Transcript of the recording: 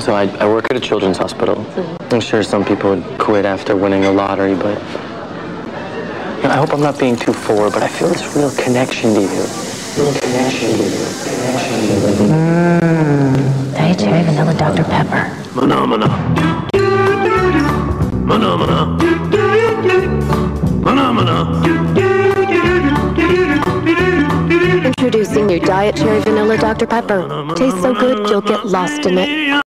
So I work at a children's hospital. I'm sure some people would quit after winning the lottery, but I hope I'm not being too forward, but I feel this real connection to you. Diet cherry vanilla Dr. Pepper. Phenomena. Phenomena. Phenomena. Introducing new Diet Cherry Vanilla Dr. Pepper. Tastes so good, you'll get lost in it.